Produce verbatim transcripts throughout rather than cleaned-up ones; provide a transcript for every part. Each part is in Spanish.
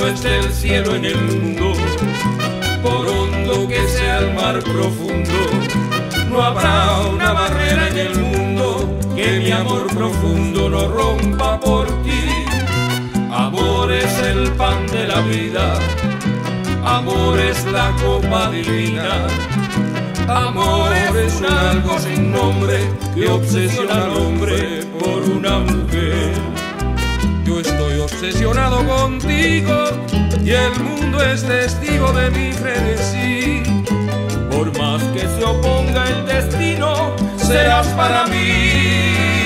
alto esté el cielo en el mundo, por hondo que sea el mar profundo, no habrá una barrera en el mundo que mi amor profundo no rompa por ti. Amor es el pan de la vida, amor es la copa divina, amor es un algo sin nombre que obsesiona al hombre por una mujer. Yo estoy obsesionado contigo y el mundo es testigo de mi frenesí. Por más que se oponga el destino, serás para mí.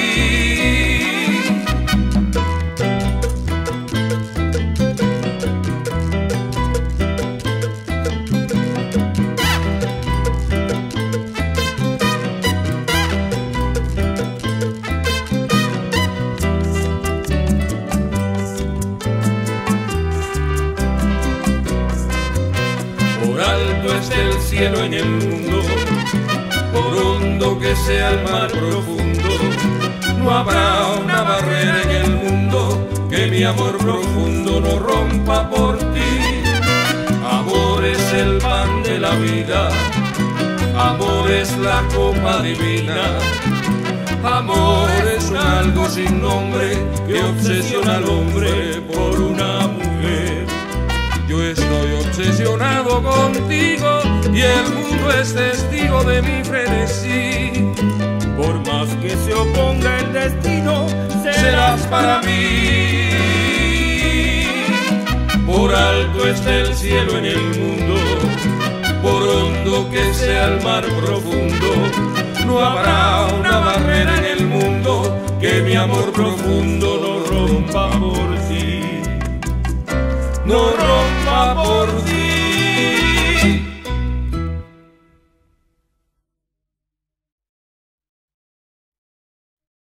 Por alto esté el cielo en el mundo, por hondo que sea el mar profundo, no habrá una barrera en el mundo que mi amor profundo no rompa por ti. Amor es el pan de la vida, amor es la copa divina, amor es un algo sin nombre que obsesiona al hombre por una mujer. Yo estoy obsesionado contigo y el mundo es testigo de mi frenesí. Por más que se oponga el destino, serás para mí. Por alto esté el cielo en el mundo, por hondo que sea el mar profundo, no habrá una barrera en el mundo que mi amor profundo no rompa por ti. No rompa por ti.